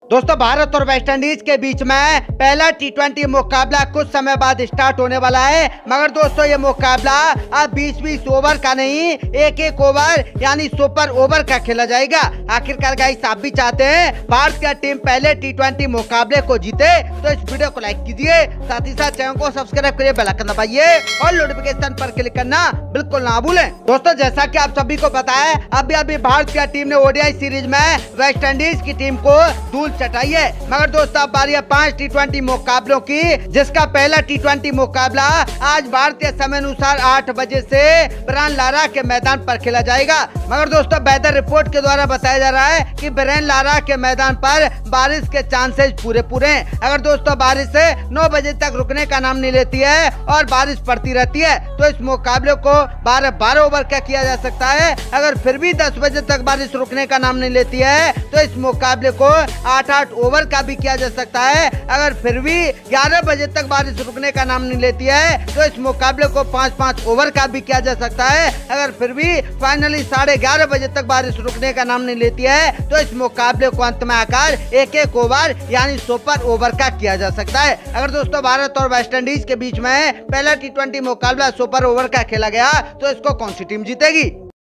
दोस्तों भारत और West Indies के बीच में पहला टी20 मुकाबला कुछ समय बाद स्टार्ट होने वाला है। मगर दोस्तों ये मुकाबला अब 20-20 ओवर का नहीं, एक ओवर यानी सुपर ओवर का खेला जाएगा। आखिरकार गाइस आप भी चाहते हैं भारत की टीम पहले टी20 मुकाबले को जीते तो इस वीडियो को लाइक कीजिए, साथ ही साथ चैनल को सब्सक्राइब करिए, बेल आइकन दबाइए और नोटिफिकेशन पर क्लिक करना बिल्कुल ना भूलें। दोस्तों जैसा कि आप सभी को पता है अभी भारत की टीम ने ओडीआई सीरीज में वेस्ट इंडीज की टीम को धूल चटाई है। मगर दोस्तों अब बारी है 5 टी20 मुकाबलों की, जिसका पहला टी20 मुकाबला आज भारतीय समय अनुसार 8 बजे से ब्रायन लारा के मैदान पर खेला जाएगा। मगर दोस्तों वेदर रिपोर्ट के द्वारा बताया जा रहा है कि ब्रायन लारा के मैदान पर बारिश के चांसेस पूरे हैं। अगर दोस्तों बारिश 9 बजे तक रुकने का नाम नहीं लेती है और बारिश पड़ती रहती है तो इस मुकाबले को 12 ओवर का किया जा सकता है। अगर फिर भी 10 बजे तक बारिश रुकने का नाम नहीं लेती है तो इस मुकाबले को 8 ओवर का भी किया जा सकता है। अगर फिर भी 11 बजे तक बारिश रुकने का नाम नहीं लेती है तो इस मुकाबले को 5 ओवर का भी किया जा सकता है। अगर फिर भी फाइनली 11:30 बजे तक बारिश रुकने का नाम नहीं लेती है तो इस मुकाबले को अंत में आकर एक ओवर यानी सुपर ओवर का किया जा सकता है। अगर दोस्तों भारत और वेस्ट इंडीज के बीच में पहला टी20 मुकाबला सुपर ओवर का खेला गया तो इसको कौन सी टीम जीतेगी?